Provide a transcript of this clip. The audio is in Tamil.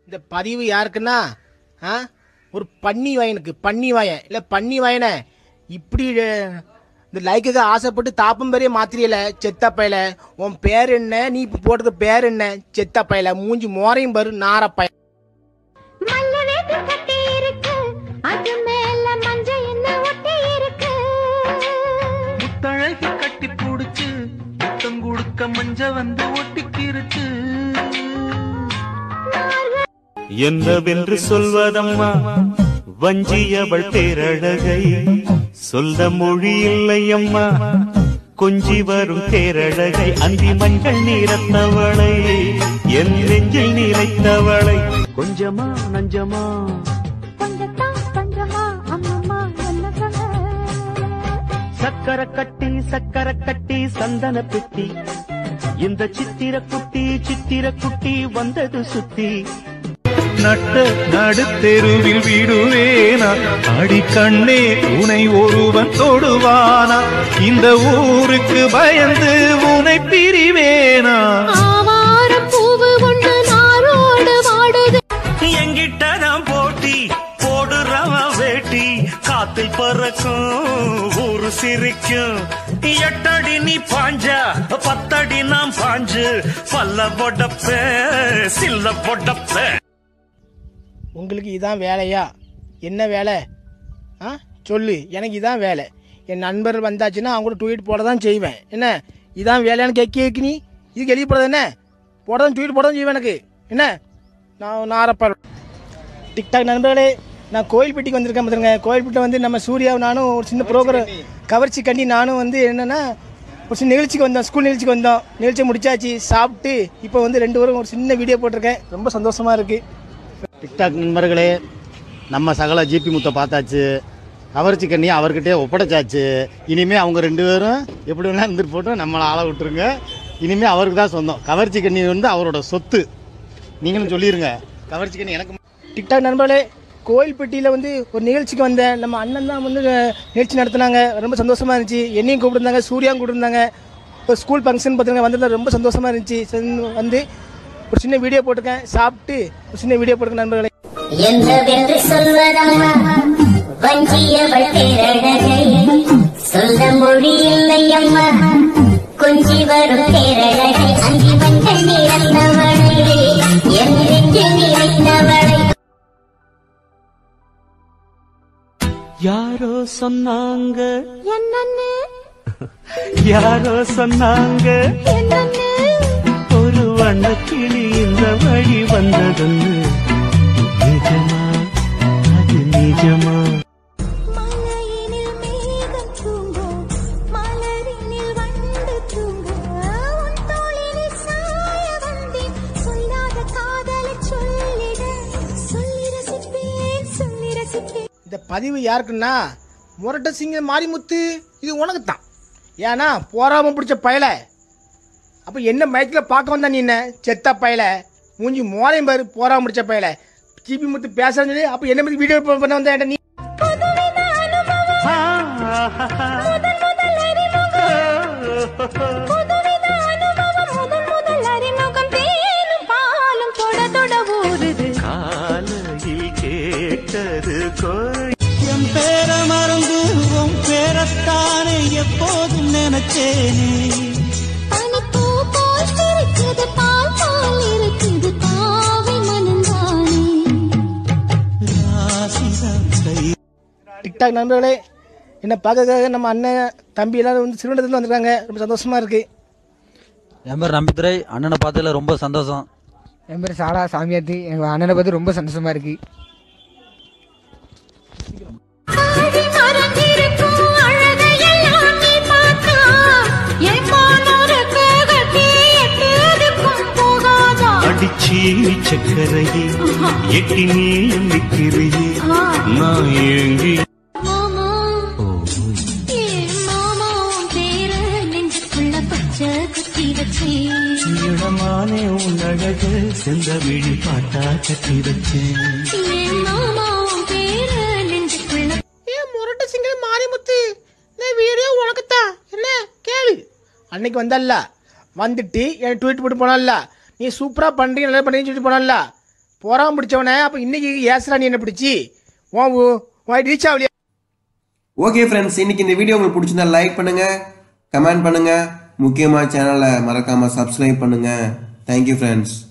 இந்த பதிவு யாருக்குன்னா ஒரு பன்னி வாயனுக்கு, பன்னி வாயன் இல்லை பன்னி வாயனை இப்படி இந்த லைக்குக்கு ஆசைப்பட்டு தாப்பம் பெரிய மாத்திரியல செத்தப்பையில. உன் பேர் என்ன, நீ இப்போ போட்டது பேர் என்ன செத்தப்பையில, மூஞ்சி மோரையும் பாரு நாரப்பைய. முத்தழகி கட்டி புடிச்சு முத்தம் கொடுக்க மஞ்ச வந்து ஒட்டிக்கிருச்சு. என்னவென்று சொல்வதம்மா வஞ்சியவள் பேரழகை, சொல்ல மொழி இல்லை அம்மா கொஞ்சி வரும் பேரழகை. அந்தி மஞ்சள் நீரத்தவளை, என் நெஞ்சில் நீரைத்தவளை. கொஞ்சமா நஞ்சமா சக்கர கட்டி சந்தன பெட்டி, இந்த சித்திர குட்டி வந்தது சுத்தி. நட்ட நடுத்தெருவில் விடுவேனா அடி கண்ணே, உனை ஒருவன் தொடுவானா? இந்த ஊருக்கு பயந்து உனை பிரிவேனா? எங்கிட்டதான் போட்டி போடுறவன் வேட்டி, காத்தில் பறக்கும் ஊரு சிரிக்கும். 8 அடி நீ பாஞ்சா 10 அடி நாம் பாஞ்சு, பல்ல பொடப்ப சில்ல பொடப்ப. உங்களுக்கு இதான் வேலையா? என்ன வேலை சொல்லு, எனக்கு இதான் வேலை. என் நண்பர்கள் வந்தாச்சுன்னா அவங்க கூட ட்வீட் போட தான் செய்வேன். என்ன இதான் வேலையான்னு கேட்க நீ? இதுக்கு எழுதி போடுறது என்ன? போட தான் ட்வீட் போட தான் செய்வேன். எனக்கு என்ன நான் நாரப்பா. டிக்டாக் நண்பர்களே, நான் கோயில்பட்டிக்கு வந்திருக்கேன். பார்த்துருங்க, கோயில்பட்டி வந்து நம்ம சூர்யாவும் நானும் ஒரு சின்ன ப்ரோக்ராம் கவர்ச்சி கண்டி நானும் வந்து என்னென்னா ஒரு சின்ன நிகழ்ச்சிக்கு வந்தோம், ஸ்கூல் நிகழ்ச்சிக்கு வந்தோம். நிகழ்ச்சியை முடிச்சாச்சு, சாப்பிட்டு இப்போ வந்து 2 பேரும் ஒரு சின்ன வீடியோ போட்டிருக்கேன். ரொம்ப சந்தோஷமாக இருக்குது. டிக்டாக் நண்பர்களே, நம்ம சகல ஜிபி முத்தை பார்த்தாச்சு, கவர்ச்சி கண்ணியை அவர்கிட்டே ஒப்படைச்சாச்சு. இனிமேல் அவங்க 2 பேரும் எப்படி வேணா இருந்துட்டு போட்டோம், நம்மளை ஆள விட்டுருங்க. இனிமேல் அவருக்கு தான் சொந்தம். கவர்ச்சி கண்ணி வந்து அவரோட சொத்து. நீங்களும் சொல்லிடுங்க, கவர்ச்சி கண்ணி எனக்கு. டிக்டாக் நண்பர்களே, கோயில்பட்டியில் வந்து ஒரு நிகழ்ச்சிக்கு வந்தேன். நம்ம அண்ணன் தான் வந்து நிகழ்ச்சி நடத்தினாங்க. ரொம்ப சந்தோஷமாக இருந்துச்சு. என்னையும் கூப்பிட்டுருந்தாங்க, சூர்யாவும் கூப்பிட்டுருந்தாங்க. இப்போ ஸ்கூல் ஃபங்க்ஷன் பார்த்துருங்க வந்திருந்தா ரொம்ப சந்தோஷமாக இருந்துச்சு. வந்து ஒரு சின்ன வீடியோ போட்டிருக்கேன், சாப்பிட்டு ஒரு சின்ன வீடியோ போட்டிருக்கேன் நண்பர்களே. என்னவென்று சொல்வதம்மா வஞ்சியவள் பேரழகை, சொல்ல மொழி இல்லை அம்மா கொஞ்சி வரும் பேரழகை. அங்கி மஞ்சள் நீரந்தவளை, என் நெஞ்சில் நீரைத்தவளை. யாரோ சொன்னாங்க என்னன்னு, யாரோ சொன்னாங்க ஒரு வண்ணக்கிளி இந்த வழி வந்ததுன்னு. நிஜமா அது நிஜமா? மலையினில் மேகம் தூங்க, மலரினில் வண்டு தூங்க, உன் தோளினில் சாய வந்தேன். சொல்லாத காதலை சொல்லிட, சொல்லி ரசிப்பேன், சொல்லி ரசிப்பேன். இந்த பதிவு யாருக்குன்னா முரட்ட சிங்க மாரிமுத்து, இது உனக்கு தான். ஏன்னா போராம பிடிச்ச பயல. அப்போ என்ன மயத்தில் பார்க்க வந்தா நீ? என்ன செத்த பயல, மூஞ்சி மோரையும் பாரு போராம பிடிச்ச பயல. ஜிபி முத்து பேசுறேன்னு சொல்லி அப்போ என்ன மாதிரி வீடியோ பண்ண வந்தா நீ? காலையில் கேட்டது என் பேர மறந்து உன் பேரத்தானே எப்போதும் நினைச்சேனே. பனிப்பூ போல் இருக்குது, பால் போல் இருக்குது, பாவை மனந்தானே. டிக்டாக் நண்பர்களே, என்ன பார்க்கறதுக்காக நம்ம அண்ணன் தம்பி எல்லாரும் வந்து சிறுவனத்துலேருந்து வந்திருக்காங்க. ரொம்ப சந்தோஷமா இருக்கு. என் பேர் நம்பித்துறை. அண்ணனை பார்த்ததுல ரொம்ப சந்தோஷம். என் பேர் சாலா சாமியாத்தி. எங்கள் அண்ணனை பார்த்து ரொம்ப சந்தோஷமா இருக்கு. அடிச்சி சக்கரையே எட்டி நீ நிற்கிறையே நான் ஏங்கி. இடமானே உன் அழகு செந்த விழி பாட்டா கட்டி வச்சேன். முரட்ட சிங்க மாரிமுத்து, இந்த வீடியோ உனக்குத்தான். என்ன கேளு. அன்னைக்கு வந்தல்ல, வந்துட்டு என் ட்வீட் போட்டு போனல்ல, நீ சூப்பராக பண்ணுறீங்க நல்லா பண்ணுறீங்கன்னு சொல்லிட்டு போனல்ல, போறாம பிடிச்சவனே அப்போ இன்னைக்கு ஏசுறா நீ என்ன பிடிச்சி ரீச் ஆகலையா? ஓகே ஃப்ரெண்ட்ஸ், இன்னைக்கு இந்த வீடியோ உங்களுக்கு பிடிச்சிருந்தா லைக் பண்ணுங்க, கமெண்ட் பண்ணுங்க, முக்கியமாக சேனலை மறக்காம சப்ஸ்கிரைப் பண்ணுங்க. Thank you friends.